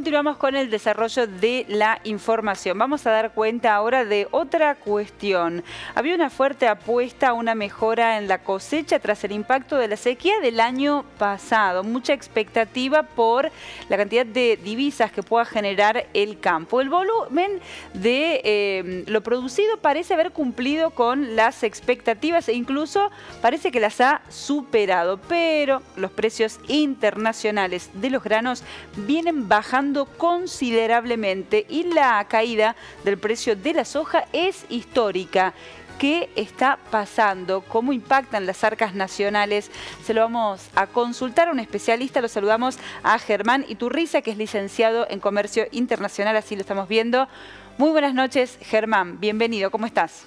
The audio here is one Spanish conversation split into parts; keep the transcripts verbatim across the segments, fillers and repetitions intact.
Continuamos con el desarrollo de la información. Vamos a dar cuenta ahora de otra cuestión. Había una fuerte apuesta a una mejora en la cosecha tras el impacto de la sequía del año pasado. Mucha expectativa por la cantidad de divisas que pueda generar el campo. El volumen de eh, lo producido parece haber cumplido con las expectativas e incluso parece que las ha superado. Pero los precios internacionales de los granos vienen bajando considerablemente y la caída del precio de la soja es histórica. ¿Qué está pasando? ¿Cómo impactan las arcas nacionales? Se lo vamos a consultar a un especialista. Lo saludamos a Germán Iturriza, que es licenciado en Comercio Internacional, así lo estamos viendo. Muy buenas noches, Germán. Bienvenido. ¿Cómo estás?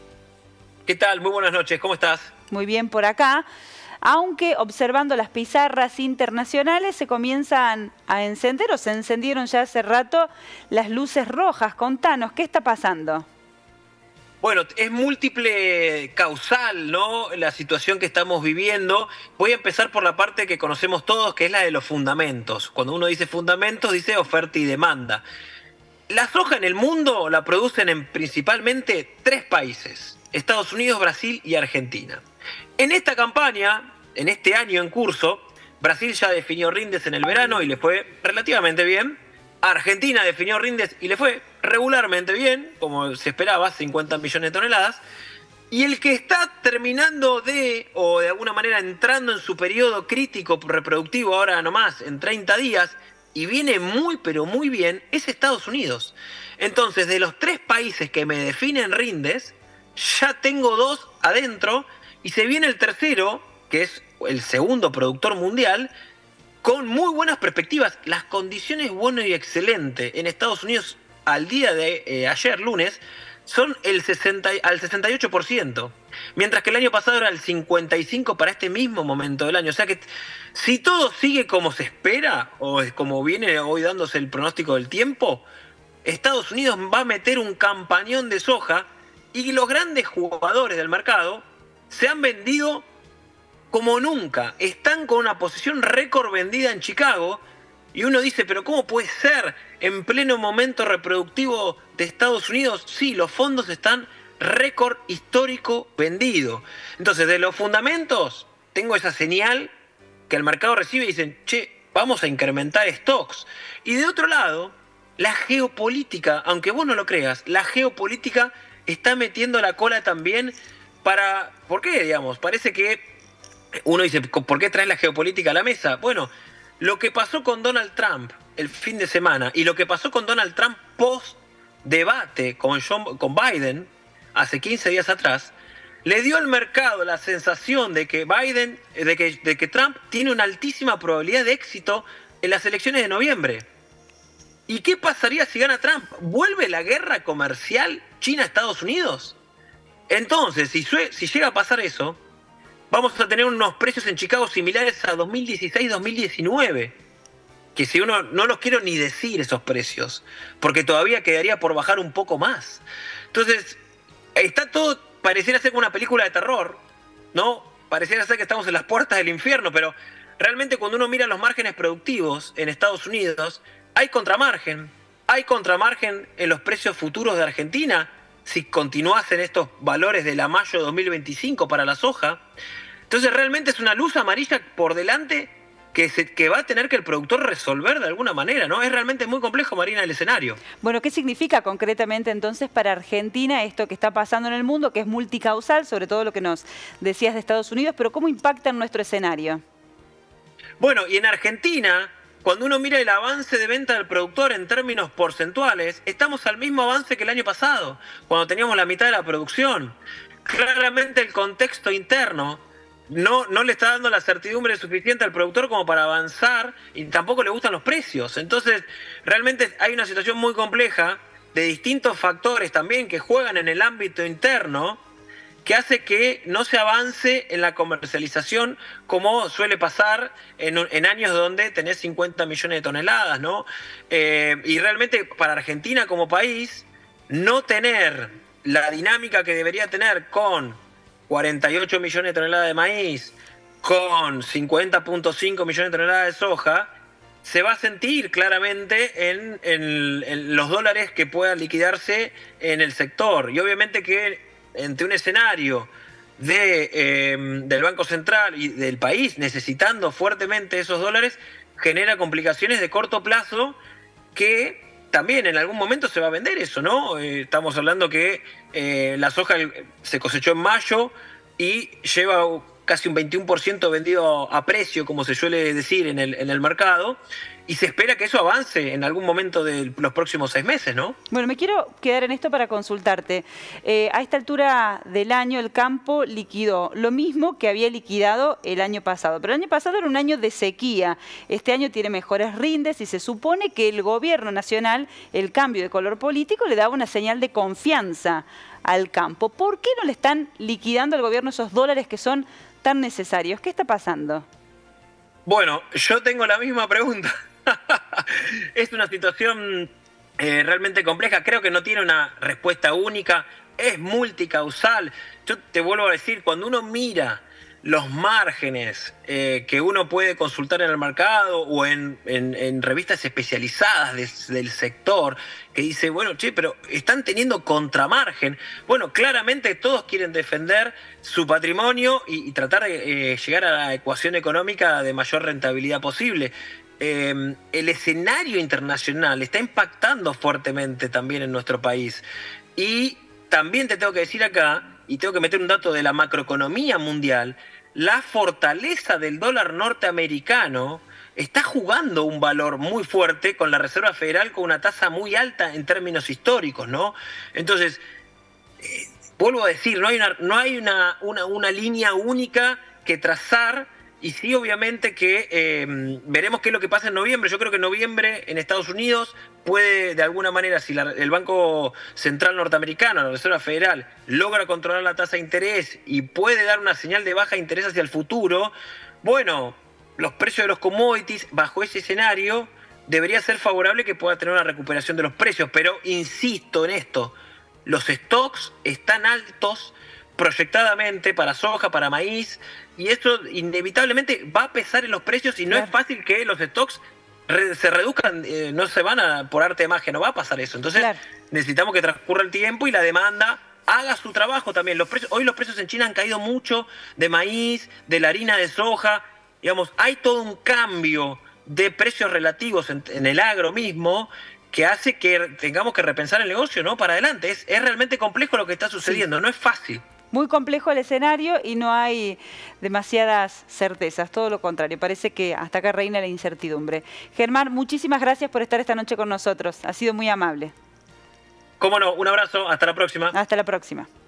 ¿Qué tal? Muy buenas noches. ¿Cómo estás? Muy bien por acá. Aunque observando las pizarras internacionales se comienzan a encender o se encendieron ya hace rato las luces rojas. Contanos, ¿qué está pasando? Bueno, es múltiple causal, ¿no?, la situación que estamos viviendo. Voy a empezar por la parte que conocemos todos, que es la de los fundamentos. Cuando uno dice fundamentos, dice oferta y demanda. La soja en el mundo la producen en principalmente tres países: Estados Unidos, Brasil y Argentina. En esta campaña, en este año en curso, Brasil ya definió rindes en el verano y le fue relativamente bien. Argentina definió rindes y le fue regularmente bien, como se esperaba, cincuenta millones de toneladas. Y el que está terminando de, o de alguna manera entrando en su periodo crítico reproductivo ahora nomás, en treinta días, y viene muy pero muy bien, es Estados Unidos. Entonces, de los tres países que me definen rindes, ya tengo dos adentro. Y se viene el tercero, que es el segundo productor mundial, con muy buenas perspectivas. Las condiciones buenas y excelentes en Estados Unidos al día de eh, ayer, lunes, son el sesenta, al sesenta y ocho por ciento. Mientras que el año pasado era el cincuenta y cinco por ciento para este mismo momento del año. O sea que si todo sigue como se espera, o como viene hoy dándose el pronóstico del tiempo, Estados Unidos va a meter un campañón de soja y los grandes jugadores del mercado se han vendido como nunca. Están con una posición récord vendida en Chicago. Y uno dice, ¿pero cómo puede ser en pleno momento reproductivo de Estados Unidos? Sí, los fondos están récord histórico vendido. Entonces, de los fundamentos, tengo esa señal que el mercado recibe y dicen, che, vamos a incrementar stocks. Y de otro lado, la geopolítica, aunque vos no lo creas, la geopolítica está metiendo la cola también. Para, ¿por qué, digamos? Parece que uno dice, ¿por qué traes la geopolítica a la mesa? Bueno, lo que pasó con Donald Trump el fin de semana y lo que pasó con Donald Trump post debate con, John, con Biden hace quince días atrás, le dio al mercado la sensación de que Biden, de que, de que Trump tiene una altísima probabilidad de éxito en las elecciones de noviembre. ¿Y qué pasaría si gana Trump? ¿Vuelve la guerra comercial China-Estados Unidos? Entonces, si, si llega a pasar eso, vamos a tener unos precios en Chicago similares a dos mil dieciséis dos mil diecinueve. Que si uno no los quiero ni decir esos precios, porque todavía quedaría por bajar un poco más. Entonces, está todo, pareciera ser una película de terror, ¿no? Pareciera ser que estamos en las puertas del infierno, pero realmente cuando uno mira los márgenes productivos en Estados Unidos, hay contramargen. Hay contramargen en los precios futuros de Argentina, si continuasen estos valores de la mayo de dos mil veinticinco para la soja. Entonces realmente es una luz amarilla por delante que, se, que va a tener que el productor resolver de alguna manera, ¿no? Es realmente muy complejo, Marina, el escenario. Bueno, ¿qué significa concretamente entonces para Argentina esto que está pasando en el mundo, que es multicausal, sobre todo lo que nos decías de Estados Unidos, pero cómo impacta en nuestro escenario? Bueno, y en Argentina, cuando uno mira el avance de venta del productor en términos porcentuales, estamos al mismo avance que el año pasado, cuando teníamos la mitad de la producción. Claramente el contexto interno no, no le está dando la certidumbre suficiente al productor como para avanzar y tampoco le gustan los precios. Entonces, realmente hay una situación muy compleja de distintos factores también que juegan en el ámbito interno, que hace que no se avance en la comercialización como suele pasar en, en años donde tenés cincuenta millones de toneladas, ¿no? Eh, y realmente para Argentina como país, no tener la dinámica que debería tener con cuarenta y ocho millones de toneladas de maíz, con cincuenta punto cinco millones de toneladas de soja, se va a sentir claramente en, en, en los dólares que puedan liquidarse en el sector. Y obviamente que ante un escenario de, eh, del Banco Central y del país necesitando fuertemente esos dólares, genera complicaciones de corto plazo que también en algún momento se va a vender eso, ¿no? Eh, estamos hablando que eh, la soja se cosechó en mayo y lleva casi un veintiuno por ciento vendido a precio, como se suele decir en el, en el mercado, y se espera que eso avance en algún momento de los próximos seis meses, ¿no? Bueno, me quiero quedar en esto para consultarte. Eh, a esta altura del año el campo liquidó lo mismo que había liquidado el año pasado, pero el año pasado era un año de sequía. Este año tiene mejores rindes y se supone que el gobierno nacional, el cambio de color político, le daba una señal de confianza al campo. ¿Por qué no le están liquidando al gobierno esos dólares que son tan necesarios? ¿Qué está pasando? Bueno, yo tengo la misma pregunta. Es una situación eh, realmente compleja. Creo que no tiene una respuesta única. Es multicausal. Yo te vuelvo a decir, cuando uno mira los márgenes eh, que uno puede consultar en el mercado o en, en, en revistas especializadas de, del sector, que dice, bueno, che, pero están teniendo contramargen. Bueno, claramente todos quieren defender su patrimonio y, y tratar de eh, llegar a la ecuación económica de mayor rentabilidad posible. Eh, el escenario internacional está impactando fuertemente también en nuestro país. Y también te tengo que decir acá, y tengo que meter un dato de la macroeconomía mundial, la fortaleza del dólar norteamericano está jugando un valor muy fuerte con la Reserva Federal con una tasa muy alta en términos históricos, ¿no? Entonces, eh, vuelvo a decir, no hay, una, no hay una, una, una línea única que trazar. Y sí, obviamente que eh, veremos qué es lo que pasa en noviembre. Yo creo que en noviembre en Estados Unidos puede, de alguna manera, si la, el Banco Central norteamericano, la Reserva Federal, logra controlar la tasa de interés y puede dar una señal de baja interés hacia el futuro, bueno, los precios de los commodities, bajo ese escenario, debería ser favorable que pueda tener una recuperación de los precios. Pero insisto en esto, los stocks están altos proyectadamente para soja, para maíz, y esto inevitablemente va a pesar en los precios y no claro. es fácil que los stocks re, se reduzcan, eh, no se van a por arte de magia, no va a pasar eso. Entonces claro. necesitamos que transcurra el tiempo y la demanda haga su trabajo también. Los precios, hoy los precios en China han caído mucho de maíz, de la harina de soja, digamos, hay todo un cambio de precios relativos en, en el agro mismo que hace que tengamos que repensar el negocio, ¿no? Para adelante. Es, es realmente complejo lo que está sucediendo, sí. no es fácil. Muy complejo el escenario y no hay demasiadas certezas, todo lo contrario, parece que hasta acá reina la incertidumbre. Germán, muchísimas gracias por estar esta noche con nosotros, ha sido muy amable. Cómo no, un abrazo, hasta la próxima. Hasta la próxima.